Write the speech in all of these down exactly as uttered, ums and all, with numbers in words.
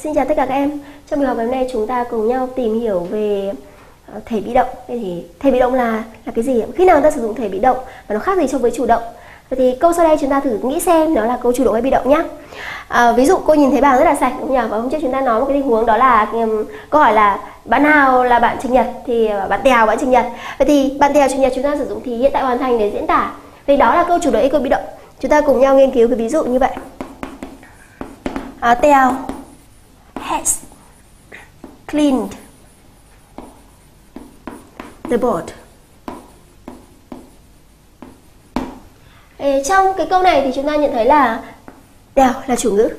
Xin chào tất cả các em. Trong buổi học ngày hôm nay chúng ta cùng nhau tìm hiểu về thể bị động. Vậy thì thể bị động là là cái gì? Khi nào ta sử dụng thể bị động và nó khác gì so với chủ động? Vậy thì câu sau đây chúng ta thử nghĩ xem nó là câu chủ động hay bị động nhé. À, ví dụ cô nhìn thấy bảng rất là sạch đúng không nhỉ? Và hôm trước chúng ta nói một cái tình huống đó là um, câu hỏi là bạn nào là bạn Trình Nhật, thì bạn Tèo bạn Trình Nhật. Vậy thì bạn Tèo Trình Nhật chúng ta sử dụng thì hiện tại hoàn thành để diễn tả. Thì đó là câu chủ động hay câu bị động. Chúng ta cùng nhau nghiên cứu cái ví dụ như vậy. À, Tèo has cleaned the board. Ê, trong cái câu này thì chúng ta nhận thấy là Tèo là chủ ngữ,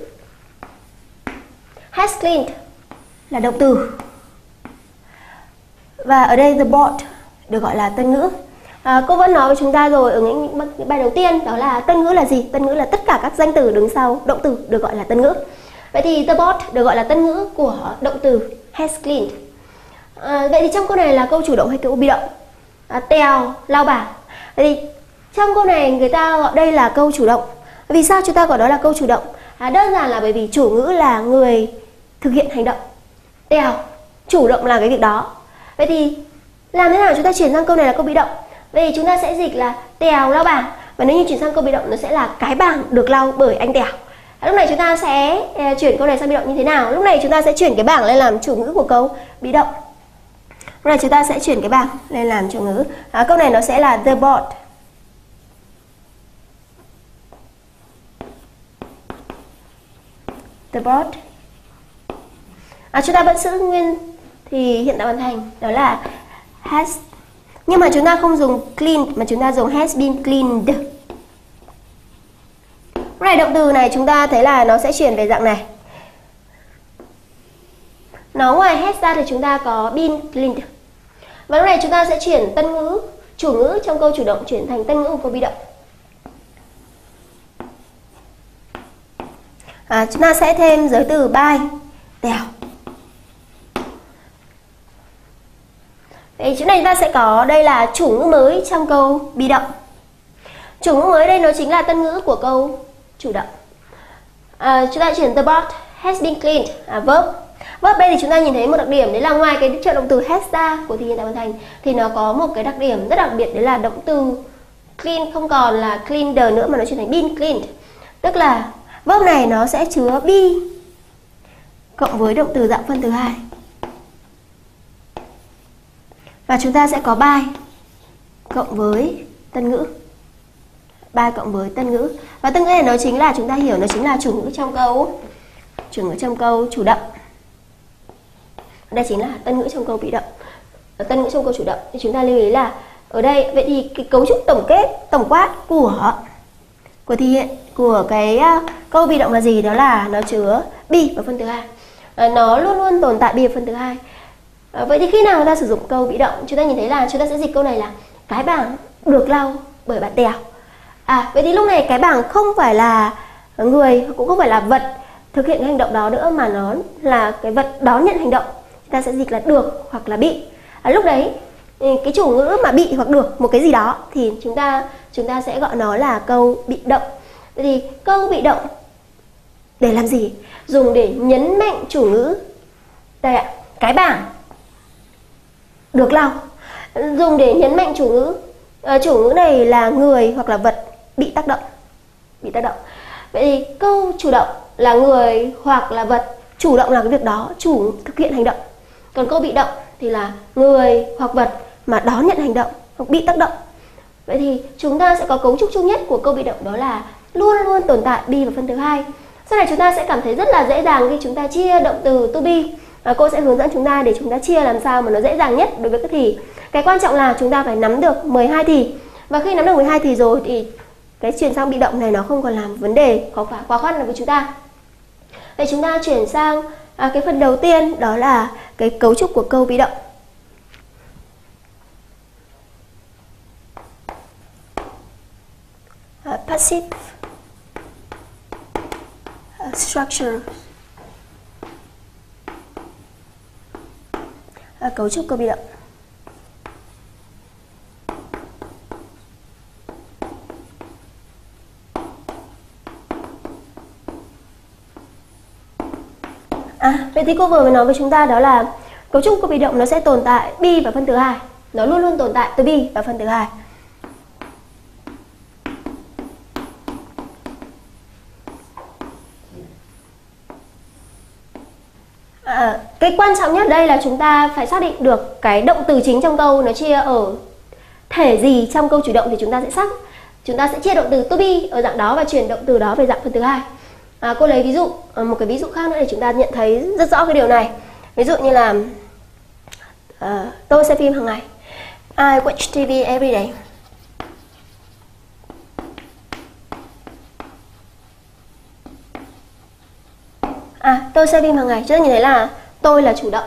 has cleaned là động từ, và ở đây the board được gọi là tân ngữ. À, cô vẫn nói với chúng ta rồi ở những bài đầu tiên, đó là tân ngữ là gì? Tân ngữ là tất cả các danh từ đứng sau động từ được gọi là tân ngữ. Vậy thì the board được gọi là tân ngữ của động từ has cleaned. À, vậy thì trong câu này là câu chủ động hay câu bị động? À, Tèo lau bảng. Vậy thì trong câu này người ta gọi đây là câu chủ động. Vì sao chúng ta gọi đó là câu chủ động? À, đơn giản là bởi vì chủ ngữ là người thực hiện hành động. Tèo chủ động làm cái việc đó. Vậy thì làm thế nào chúng ta chuyển sang câu này là câu bị động? Vậy thì chúng ta sẽ dịch là Tèo lau bảng. Và nếu như chuyển sang câu bị động nó sẽ là cái bảng được lau bởi anh Tèo. Lúc này chúng ta sẽ chuyển câu này sang bị động như thế nào? Lúc này chúng ta sẽ chuyển cái bảng lên làm chủ ngữ của câu bị động. Lúc này chúng ta sẽ chuyển cái bảng lên làm chủ ngữ. À, câu này nó sẽ là the board. The board. À, chúng ta vẫn giữ nguyên thì hiện tại hoàn thành, đó là has. Nhưng mà chúng ta không dùng cleaned mà chúng ta dùng has been cleaned. Lúc này động từ này chúng ta thấy là nó sẽ chuyển về dạng này. Nó ngoài has ra thì chúng ta có been cleaned. Và lúc này chúng ta sẽ chuyển tân ngữ, chủ ngữ trong câu chủ động chuyển thành tân ngữ của câu bị động. À, chúng ta sẽ thêm giới từ by, Tèo. Vậy chỗ này chúng ta sẽ có đây là chủ ngữ mới trong câu bị động. Chủ ngữ mới đây nó chính là tân ngữ của câu chủ động. À, chúng ta chuyển the board has been cleaned, à, verb. Verb đây thì chúng ta nhìn thấy một đặc điểm, đấy là ngoài cái trợ động từ has ra của thì hiện tại hoàn thành thì nó có một cái đặc điểm rất đặc biệt, đấy là động từ clean không còn là cleaned nữa mà nó chuyển thành been cleaned. Tức là verb này nó sẽ chứa be cộng với động từ dạng phân từ hai. Và chúng ta sẽ có by cộng với tân ngữ. By cộng với tân ngữ. Và tân ngữ này nó chính là chúng ta hiểu nó chính là chủ ngữ trong câu chủ ngữ trong câu chủ động. Đây chính là tân ngữ trong câu bị động. Và tân ngữ trong câu chủ động thì chúng ta lưu ý là ở đây vậy thì cái cấu trúc tổng kết tổng quát của của thể hiện của cái uh, câu bị động là gì? Đó là nó chứa be và phân từ hai. À, nó luôn luôn tồn tại be và phân từ hai. À, vậy thì khi nào ta sử dụng câu bị động, chúng ta nhìn thấy là chúng ta sẽ dịch câu này là cái bảng được lau bởi bạn Tèo. À, vậy thì lúc này cái bảng không phải là người, cũng không phải là vật thực hiện cái hành động đó nữa, mà nó là cái vật đón nhận hành động. Chúng ta sẽ dịch là được hoặc là bị. À, lúc đấy cái chủ ngữ mà bị hoặc được một cái gì đó thì chúng ta chúng ta sẽ gọi nó là câu bị động. Vậy thì câu bị động để làm gì? Dùng để nhấn mạnh chủ ngữ. Đây ạ, cái bảng được lau. Dùng để nhấn mạnh chủ ngữ. À, chủ ngữ này là người hoặc là vật bị tác động. Bị tác động. Vậy thì câu chủ động là người hoặc là vật chủ động làm cái việc đó, chủ thực hiện hành động. Còn câu bị động thì là người hoặc vật mà đón nhận hành động hoặc bị tác động. Vậy thì chúng ta sẽ có cấu trúc chung nhất của câu bị động, đó là luôn luôn tồn tại be và phân từ hai. Sau này chúng ta sẽ cảm thấy rất là dễ dàng khi chúng ta chia động từ to be. Và cô sẽ hướng dẫn chúng ta để chúng ta chia làm sao mà nó dễ dàng nhất đối với các thì. Cái quan trọng là chúng ta phải nắm được mười hai thì. Và khi nắm được mười hai thì rồi thì cái chuyển sang bị động này nó không còn làm vấn đề có quá khó khăn đối với chúng ta. Vậy chúng ta chuyển sang à, cái phần đầu tiên, đó là cái cấu trúc của câu bị động. Uh, passive uh, structure. Uh, cấu trúc câu bị động. À, vậy thì cô vừa mới nói với chúng ta đó là cấu trúc của bị động nó sẽ tồn tại be và phân từ hai. Nó luôn luôn tồn tại từ be và phân từ hai. À, cái quan trọng nhất đây là chúng ta phải xác định được cái động từ chính trong câu nó chia ở thể gì trong câu chủ động thì chúng ta sẽ xác chúng ta sẽ chia động từ to be ở dạng đó và chuyển động từ đó về dạng phân từ hai. À, cô lấy ví dụ một cái ví dụ khác nữa để chúng ta nhận thấy rất rõ cái điều này. Ví dụ như là uh, tôi xem phim hàng ngày. I watch ti vi every day. À, tôi xem phim hàng ngày. Chúng ta nhìn thấy là tôi là chủ động,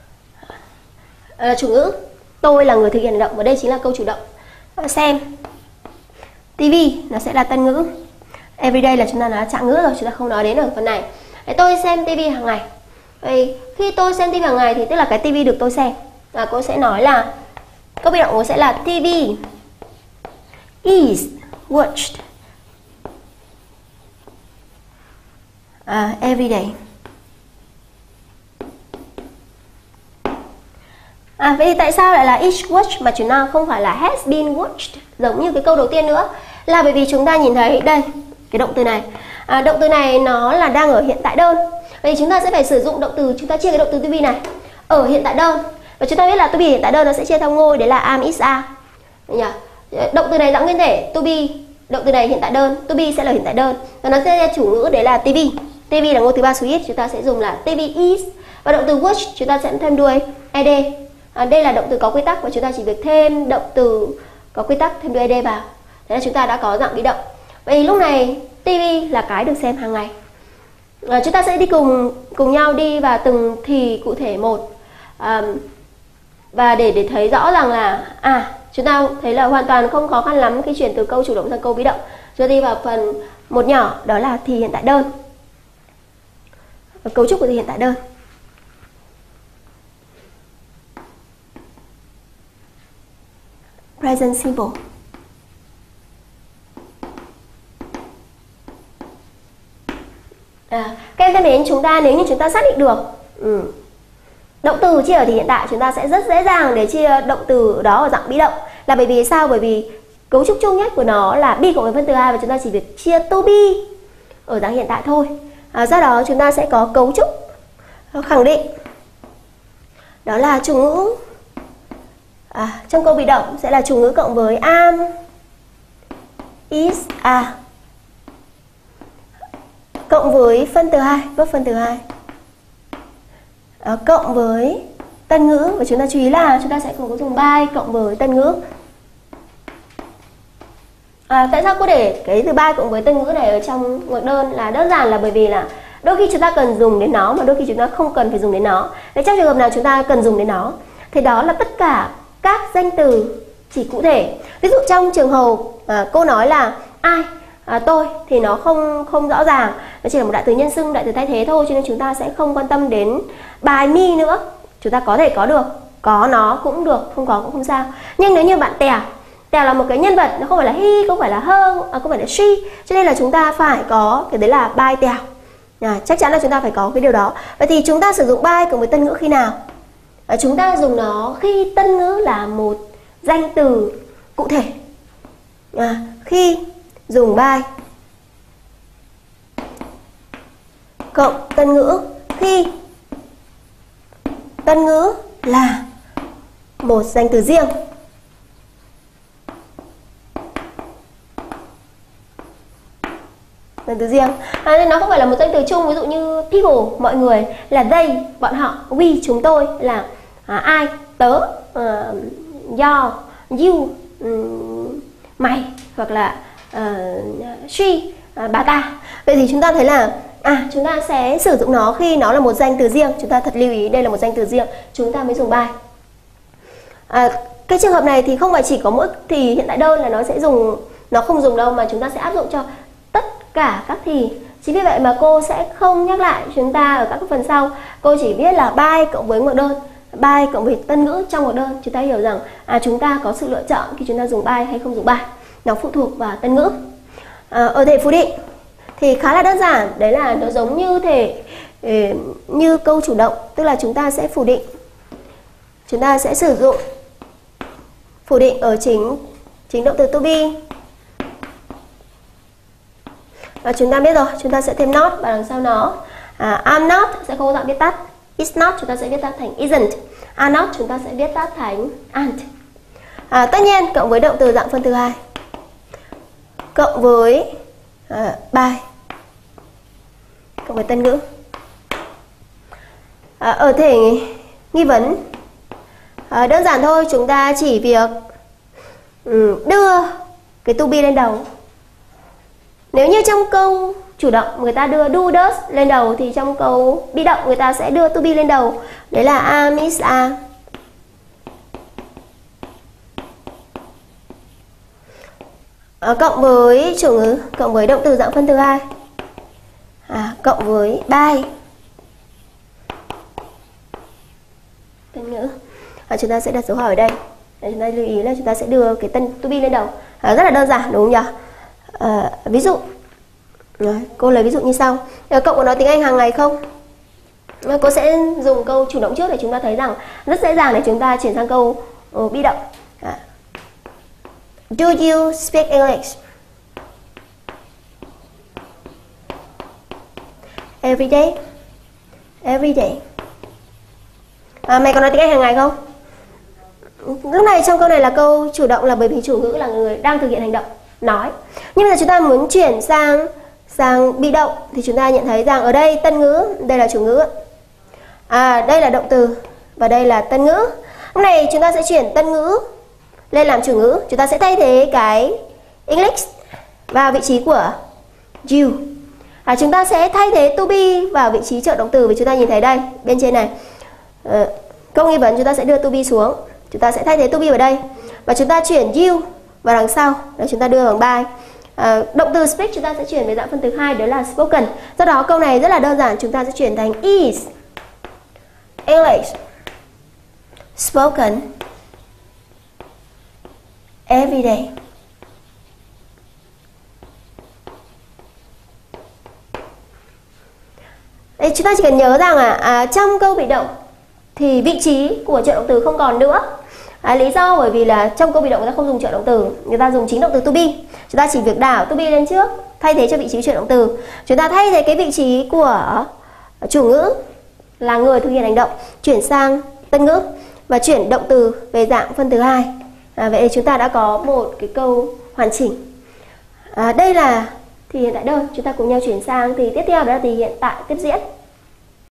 à, chủ ngữ. Tôi là người thực hiện hành động và đây chính là câu chủ động. À, xem ti vi nó sẽ là tân ngữ. Everyday là chúng ta nói trạng ngữ rồi, chúng ta không nói đến ở phần này. Đấy, tôi xem ti vi hàng ngày. Vậy khi tôi xem ti vi hàng ngày thì tức là cái ti vi được tôi xem. À, cô sẽ nói là câu bị động của sẽ là ti vi is watched uh, everyday. À, vậy thì tại sao lại là is watched mà chúng ta không phải là has been watched giống như cái câu đầu tiên nữa? Là bởi vì chúng ta nhìn thấy đây cái động từ này, à, động từ này nó là đang ở hiện tại đơn. Vậy thì chúng ta sẽ phải sử dụng động từ, chúng ta chia cái động từ to be này ở hiện tại đơn. Và chúng ta biết là to be hiện tại đơn nó sẽ chia theo ngôi, đấy là am, is, are. Động từ này dạng nguyên thể to be, động từ này hiện tại đơn, to be sẽ là hiện tại đơn và nó sẽ là chủ ngữ, đấy là ti vi. ti vi là ngôi thứ ba số ít, chúng ta sẽ dùng là ti vi is. Và động từ watch chúng ta sẽ thêm đuôi ed. À, đây là động từ có quy tắc và chúng ta chỉ việc thêm động từ có quy tắc thêm đuôi ed vào. Thế là chúng ta đã có dạng bị động. Vậy lúc này ti vi là cái được xem hàng ngày. À, chúng ta sẽ đi cùng cùng nhau đi vào từng thì cụ thể một. À, và để để thấy rõ rằng là à chúng ta thấy là hoàn toàn không khó khăn lắm khi chuyển từ câu chủ động sang câu bị động. Chúng ta đi vào phần một nhỏ, đó là thì hiện tại đơn. Và cấu trúc của thì hiện tại đơn. Present simple. À, các em thân mến, chúng ta nếu như chúng ta xác định được ừ, động từ chia ở thì hiện tại, chúng ta sẽ rất dễ dàng để chia động từ đó ở dạng bị động. Là bởi vì sao? Bởi vì cấu trúc chung nhất của nó là be cộng với phân từ hai và chúng ta chỉ việc chia to be ở dạng hiện tại thôi. À, do đó chúng ta sẽ có cấu trúc khẳng định, đó là chủ ngữ. À, trong câu bị động sẽ là chủ ngữ cộng với am, is, are cộng với phân từ hai, verb phân từ hai, à, cộng với tân ngữ. Và chúng ta chú ý là chúng ta sẽ cùng có dùng by cộng với tân ngữ. À, tại sao cô để cái từ by cộng với tân ngữ này ở trong ngoặc đơn? Là đơn giản là bởi vì là đôi khi chúng ta cần dùng đến nó mà đôi khi chúng ta không cần phải dùng đến nó. Vậy trong trường hợp nào chúng ta cần dùng đến nó thì đó là tất cả các danh từ chỉ cụ thể. Ví dụ trong trường hợp à, cô nói là ai, à, tôi thì nó không không rõ ràng, nó chỉ là một đại từ nhân xưng, đại từ thay thế thôi, cho nên chúng ta sẽ không quan tâm đến by me nữa. Chúng ta có thể có được, có nó cũng được, không có cũng không sao. Nhưng nếu như bạn Tèo, Tèo là một cái nhân vật, nó không phải là he, không phải là her, à, không phải là she, cho nên là chúng ta phải có cái đấy là by Tèo. À, chắc chắn là chúng ta phải có cái điều đó. Vậy thì chúng ta sử dụng by cộng với tân ngữ khi nào? À, chúng ta dùng nó khi tân ngữ là một danh từ cụ thể. À, khi dùng by cộng tân ngữ khi tân ngữ là một danh từ riêng. Danh từ riêng. À, nó không phải là một danh từ chung, ví dụ như people, mọi người, là they, bọn họ, we, chúng tôi, là à, ai, tớ, uh, do, you, um, mày, hoặc là uh, she, uh, bà ta. Vậy thì chúng ta thấy là à chúng ta sẽ sử dụng nó khi nó là một danh từ riêng. Chúng ta thật lưu ý đây là một danh từ riêng, chúng ta mới dùng by. À, cái trường hợp này thì không phải chỉ có mỗi thì hiện tại đơn là nó sẽ dùng, nó không dùng đâu, mà chúng ta sẽ áp dụng cho tất cả các thì. Chính vì vậy mà cô sẽ không nhắc lại chúng ta ở các phần sau. Cô chỉ viết là by cộng với ngoặc đơn, by cộng với tân ngữ trong ngoặc đơn. Chúng ta hiểu rằng à, chúng ta có sự lựa chọn khi chúng ta dùng by hay không dùng by. Nó phụ thuộc vào tân ngữ. À, ở thể phủ định thì khá là đơn giản, đấy là nó giống như thể như câu chủ động, tức là chúng ta sẽ phủ định. Chúng ta sẽ sử dụng phủ định ở chính chính động từ to be. Và chúng ta biết rồi, chúng ta sẽ thêm not vào đằng sau nó. À, I'm not sẽ không có dạng viết tắt. It's not chúng ta sẽ viết tắt thành isn't. Are not chúng ta sẽ viết tắt thành aren't. À, tất nhiên cộng với động từ dạng phân từ hai, cộng với à, by, cộng với tân ngữ. À, ở thể nghi vấn à, đơn giản thôi, chúng ta chỉ việc ừ, đưa cái to be lên đầu. Nếu như trong câu chủ động người ta đưa do does lên đầu, thì trong câu bị động người ta sẽ đưa to be lên đầu. Đấy là am, is, are. À, cộng với chủ ngữ, cộng với động từ dạng phân từ hai, à, cộng với by, tân ngữ. À, chúng ta sẽ đặt dấu hỏi ở đây. Để chúng ta lưu ý là chúng ta sẽ đưa cái tân to be lên đầu. À, rất là đơn giản đúng không nhỉ? À, ví dụ Rồi, cô lấy ví dụ như sau. À, cậu có nói tiếng Anh hàng ngày không? À, cô sẽ dùng câu chủ động trước để chúng ta thấy rằng rất dễ dàng để chúng ta chuyển sang câu uh, bị động. À, do you speak English every day? Every day. À, mày có nói tiếng Anh hàng ngày không? Lúc này trong câu này là câu chủ động, là bởi vì chủ ngữ là người đang thực hiện hành động nói. Nhưng bây giờ chúng ta muốn chuyển sang sang bị động thì chúng ta nhận thấy rằng ở đây tân ngữ, đây là chủ ngữ. À, đây là động từ và đây là tân ngữ. Lúc này chúng ta sẽ chuyển tân ngữ lên làm chủ ngữ. Chúng ta sẽ thay thế cái English vào vị trí của you. À, chúng ta sẽ thay thế to be vào vị trí trợ động từ, vì chúng ta nhìn thấy đây bên trên này. À, câu nghi vấn chúng ta sẽ đưa to be xuống. Chúng ta sẽ thay thế to be vào đây và chúng ta chuyển you vào đằng sau. Đấy, chúng ta đưa bằng by. À, động từ speak chúng ta sẽ chuyển về dạng phân từ hai, đó là spoken. Do đó câu này rất là đơn giản, chúng ta sẽ chuyển thành is English spoken every day. Đấy, chúng ta chỉ cần nhớ rằng à, à, trong câu bị động thì vị trí của trợ động từ không còn nữa. À, lý do bởi vì là trong câu bị động người ta không dùng trợ động từ, người ta dùng chính động từ to be. Chúng ta chỉ việc đảo to be lên trước, thay thế cho vị trí trợ động từ. Chúng ta thay thế cái vị trí của chủ ngữ là người thực hiện hành động, chuyển sang tân ngữ và chuyển động từ về dạng phân từ hai. À, vậy chúng ta đã có một cái câu hoàn chỉnh. À, đây là thì hiện tại đơn. Chúng ta cùng nhau chuyển sang thì tiếp theo đó là thì hiện tại tiếp diễn.